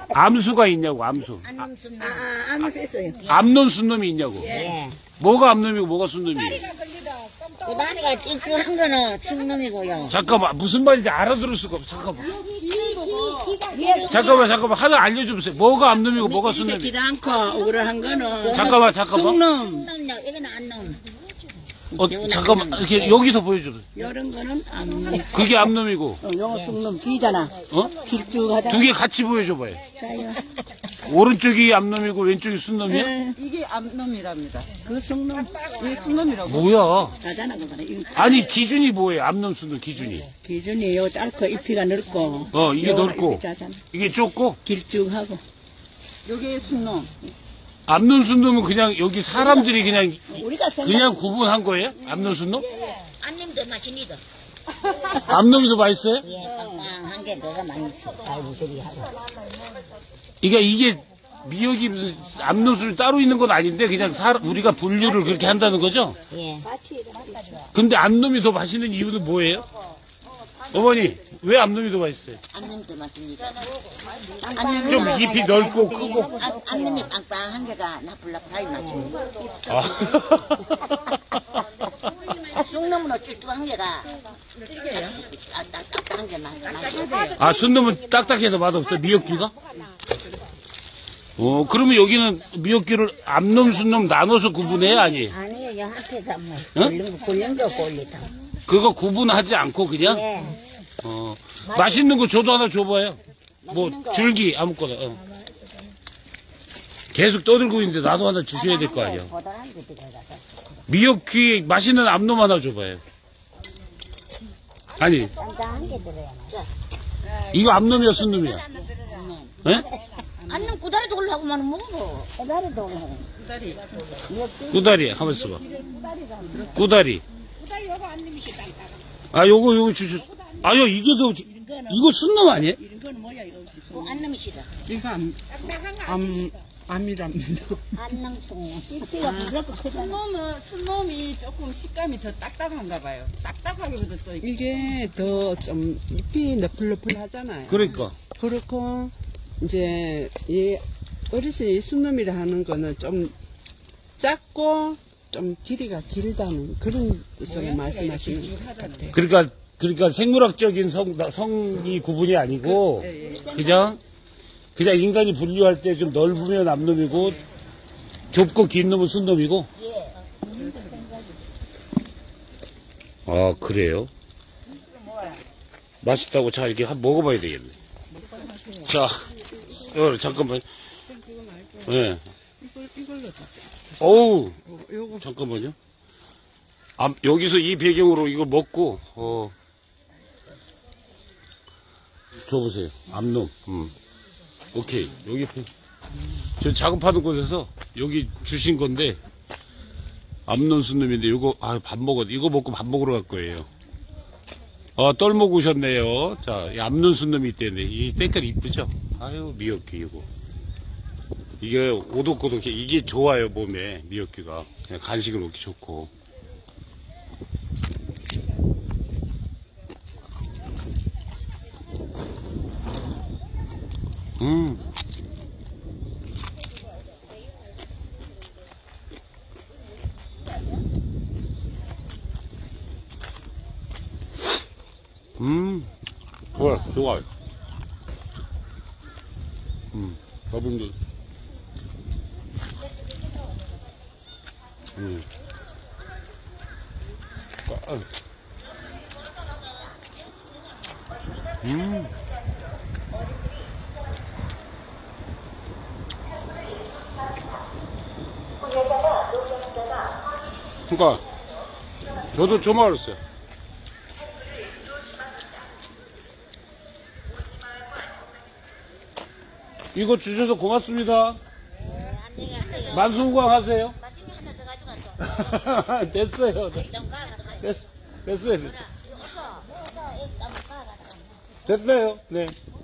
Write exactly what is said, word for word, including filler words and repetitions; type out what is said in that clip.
암수가 있냐고, 암수. 암놈 순놈. 아, 암수 있어요. 암놈 순놈이 있냐고. 예. 뭐가 암놈이고 뭐가 순놈이에요? 그 다리가 찌쭈한 거는 순놈이고요. 잠깐만, 무슨 말인지 알아들을 수가 없어. 잠깐만. 잠깐만, 잠깐만. 하나 알려주세요. 뭐가 암놈이고 뭐가 순놈이에요? 기도 않고 억울한 거는 잠깐만, 잠깐만. 쑥놈. 순놈, 이거는 안놈. 어, 잠깐만. 이렇게 여기서 보여줘보세요. 이런 거는 암놈. 그게 암놈이고. 어, 요거 쑥놈 기잖아. 어? 길쭉하잖아. 두 개 같이 보여줘봐요. 자요. 오른쪽이 암놈이고 왼쪽이 순놈이야? 네. 이게 암놈이랍니다. 그 쑥놈. 이게 순놈이라고. 뭐야? 가잖아 그거는. 이 아니, 기준이 뭐예요? 암놈, 순놈 기준이. 기준이 요 짧고 잎이가 넓고. 어, 이게 요거 넓고. 잎이 짜잖아. 이게 좁고. 길쭉하고. 여기 순놈. 암놈, 순놈은 그냥 여기 사람들이 그냥, 우리가 생각. 그냥 구분한 거예요? 암놈, 순놈? 안님도 맛있니다. 암놈이 더 맛있어요? 예, 빵빵한 게 너가 맛있어. 달부들이 하고. 그러니까 이게 미역이 무슨 암놈술이 따로 있는 건 아닌데 그냥 사, 우리가 분류를 그렇게 한다는 거죠? 예. 근데 암놈이 더 맛있는 이유는 뭐예요? 어머니, 왜 암놈이 더 맛있어요? 안님도 맛있니다. 좀 잎이 넓고 크고. 안, 안님이 빵빵한 게가 나불락하이 맛있니다. 아. 쑥놈은 찌쭈한 게가 딱딱딱한 게 맛있어. 아, 순놈은 딱딱해서 맛없어, 미역기가? 어, 그러면 여기는 미역기를 암놈, 순놈 나눠서 구분해? 아니? 아니요, 여 앞에서 뭐 응? 굴린 거 굴린 거 굴리다. 그거 구분하지 않고 그냥? 예. 어, 맛있는 거 저도 하나 줘봐요. 뭐, 줄기, 아무거나. 어. 계속 떠들고 있는데 나도 하나 주셔야 될 거 아니야. 보다한 게 들어가서. 미역기 맛있는 암놈 하나 줘봐요. 아니, 짠짠한 게 들어야 맛있어. 이거 암놈이야, 순놈이야? 예? 안님 구다리도 올라가면 먹어. 구다리도 올라가. 구다리. 구다리, 한번 써봐. 구다리. 아, 요거, 요거 주셨, 아, 요, 이게 더, 이거 순놈 아니에요? 이런 거는 뭐야 이거. 어, 안놈이시다. 이거 암, 암, 암이랍니다. 안놈 쑥. 잎이가 부드럽고 크잖아. 순놈은, 순놈이 조금 식감이 더 딱딱한가 봐요. 딱딱하기보다 또 이게 더 좀 잎이 너플너플 하잖아요. 그러니까. 그렇고, 이제, 이 어르신이 이 순놈이라 하는 거는 좀 작고, 좀 길이가 길다는 그런 뜻으로 말씀하시는 것 같아요. 그러니까, 그러니까 생물학적인 성, 성이 구분이 아니고, 그냥, 그냥 인간이 분류할 때 좀 넓으면 암놈이고, 좁고 긴 놈은 순놈이고? 아, 그래요? 맛있다고 자, 이렇게 한 먹어봐야 되겠네. 자, 어, 잠깐만. 예. 네. 어우, 잠깐만요. 아, 여기서 이 배경으로 이거 먹고, 어, 줘보세요. 암놈. 음. 오케이. 여기, 저 작업하는 곳에서 여기 주신 건데, 암놈 순놈인데, 이거, 아, 밥 먹어. 이거 먹고 밥 먹으러 갈 거예요. 어, 똘 먹으셨네요. 자, 이 암놈 순놈이 있대네. 이 색깔 이쁘죠? 아유, 미역기, 이거. 이게 오독오독해. 이게 좋아요, 몸에. 미역기가. 그냥 간식을 먹기 좋고. 음. 음. 좋아요, 좋아요. 음. 여러분들. 음. 음. 그니까, 저도 좀 알았어요. 이거 주셔서 고맙습니다. 만수무강 하세요. 됐어요. 됐, 됐어요. 됐어요. 네.